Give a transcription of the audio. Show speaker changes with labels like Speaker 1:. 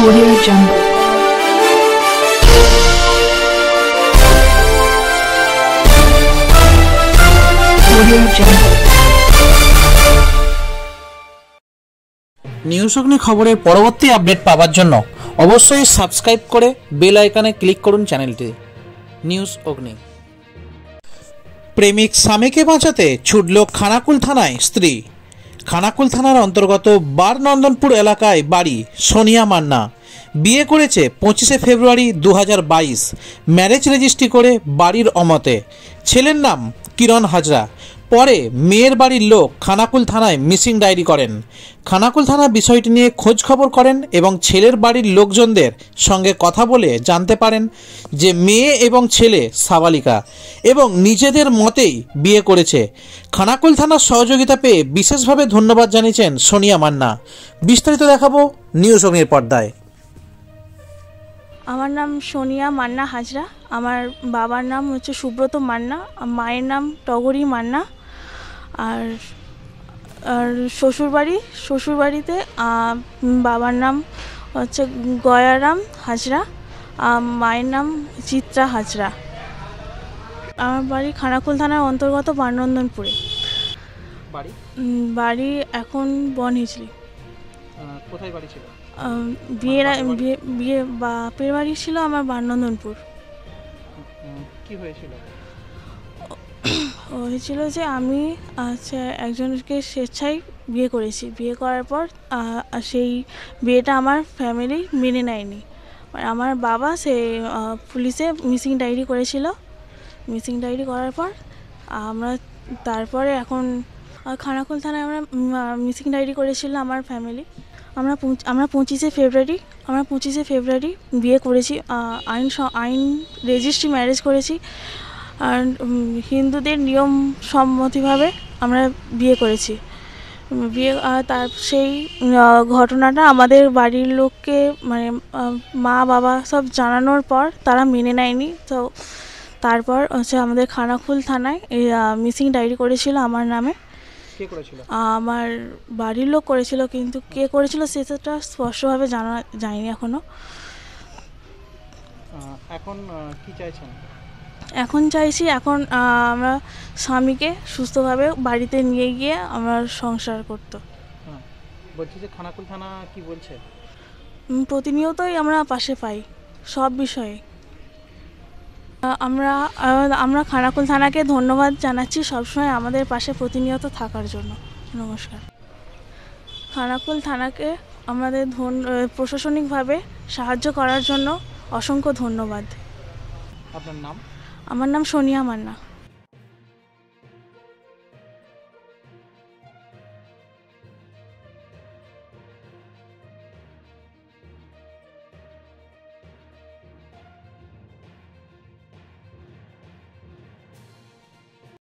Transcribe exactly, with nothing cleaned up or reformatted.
Speaker 1: Audio Jungle. Audio Jungle.
Speaker 2: News Agni খবরের পরবর্তী update পাওয়ার জন্য অবশ্যই সাবস্ক্রাইব করে বেল আইকনে ক্লিক করুন চ্যানেলটি। নিউজ অগ্নি। প্রেমিক স্বামীকে বাঁচাতে ছুটল খানাকুল থানায় স্ত্রী। খানাকুল থানার অন্তর্গত বারনন্দনপুর এলাকায় বাড়ি সোনিয়া মান্না। বিয়ে করেছে পঁচিশে ফেব্রুয়ারি দু হাজার বাইশ। ম্যারেজ রেজিস্ট্রি করে বাড়ির অমতে। ছেলের নাম কিরণ হাজরা। পরে মেয়ের বাড়ির লোক খানাকুল থানায় মিসিং ডায়েরি করেন। খানাকুল থানা বিষয়টি নিয়ে খোঁজ খবর করেন এবং ছেলের বাড়ির লোকজনদের সঙ্গে কথা বলে জানতে পারেন যে মেয়ে এবং ছেলে সাবালিকা এবং নিজেদের মতেই বিয়ে করেছে। খানাকুল থানার সহযোগিতা পেয়ে বিশেষভাবে ধন্যবাদ জানিয়েছেন সোনিয়া মান্না। বিস্তারিত দেখাবো নিউজ অগ্নির পর্দায়।
Speaker 3: আমার নাম সোনিয়া মান্না হাজরা। আমার বাবার নাম হচ্ছে সুব্রত মান্না, মায়ের নাম টগরী মান্না। আর আর শ্বশুরবাড়ি শ্বশুরবাড়িতে বাবার নাম হচ্ছে গয়ারাম হাজরা, মায়ের নাম চিত্রা হাজরা। আমার বাড়ি খানাকুল থানার অন্তর্গত বারনন্দনপুরে।
Speaker 2: বাড়ি
Speaker 3: বাড়ি এখন বনহিজলি।
Speaker 2: কোথায় বাড়ি ছিল?
Speaker 3: বিয়ের বিয়ে বিয়ে বাপের বাড়ি ছিল আমার বারনন্দনপুর।
Speaker 2: কি হয়েছিল?
Speaker 3: হয়েছিল যে আমি আচ্ছা একজনকে স্বেচ্ছায় বিয়ে করেছি। বিয়ে করার পর সেই বিয়েটা আমার ফ্যামিলি মেনে নেয়নি। আমার বাবা সে পুলিশে মিসিং ডায়েরি করেছিল। মিসিং ডায়েরি করার পর আমরা তারপরে এখন খানাকুল থানায় আমরা মিসিং ডায়েরি করেছিল আমার ফ্যামিলি। আমরা আমরা পঁচিশে ফেব্রুয়ারি আমরা পঁচিশে ফেব্রুয়ারি বিয়ে করেছি। আইন আইন রেজিস্ট্রি ম্যারেজ করেছি। আর হিন্দুদের নিয়ম সম্মতিভাবে আমরা বিয়ে করেছি। বিয়ে তার সেই ঘটনাটা আমাদের বাড়ির লোককে মানে মা বাবা সব জানানোর পর তারা মেনে নেয়নি। তো তারপর হচ্ছে আমাদের খানাকুল থানায় এই মিসিং ডায়েরি করেছিল আমার নামে।
Speaker 2: কে করেছিল?
Speaker 3: আমার বাড়ির লোক করেছিল, কিন্তু কে করেছিল সেটা স্পষ্টভাবে জানা যায়নি এখনো।
Speaker 2: এখন কি চাইছেন?
Speaker 3: এখন চাইছি এখন আমরা স্বামীকে সুস্থভাবে বাড়িতে নিয়ে গিয়ে আমরা সংসার করতে।
Speaker 2: বলছি যে খানাকুল থানা কি বলছে?
Speaker 3: প্রতিনিয়তই আমরা পাশে পাই সব বিষয়ে। আমরা আমরা খানাকুল থানাকে ধন্যবাদ জানাচ্ছি সবসময় আমাদের পাশে প্রতিনিয়ত থাকার জন্য। নমস্কার। খানাকুল থানাকে আমাদের প্রশাসনিকভাবে সাহায্য করার জন্য অসংখ্য ধন্যবাদ।
Speaker 2: আপনার নাম?
Speaker 3: আমার নাম সোনিয়া মান্না।